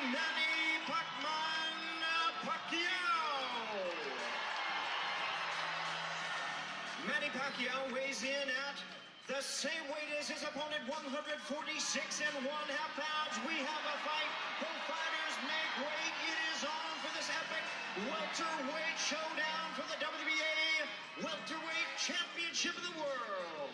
Manny Pacquiao. Manny Pacquiao weighs in at the same weight as his opponent, 146 and 1/2 pounds. We have a fight. Both fighters make weight. It is on for this epic welterweight showdown for the WBA welterweight championship of the world.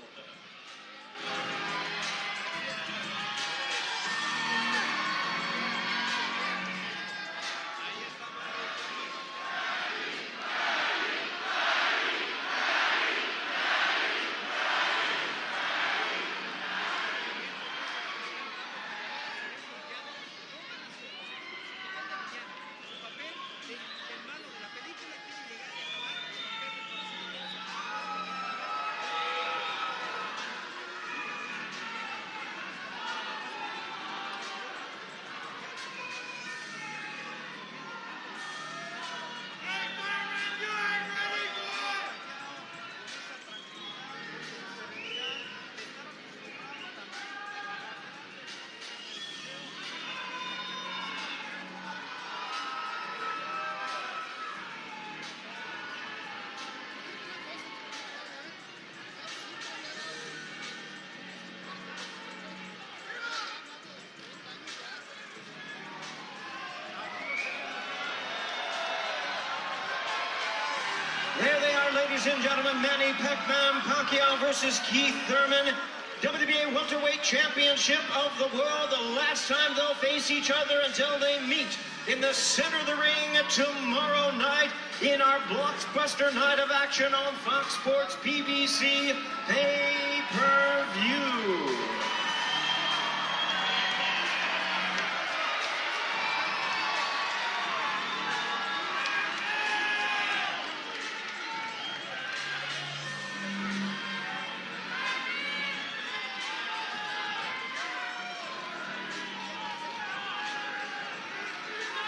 There they are, ladies and gentlemen, Manny Pacquiao versus Keith Thurman, WBA welterweight championship of the world. The last time they'll face each other until they meet in the center of the ring tomorrow night in our blockbuster night of action on Fox Sports PBC pay-per-view.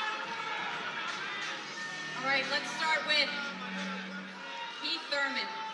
All right, let's start with Keith Thurman.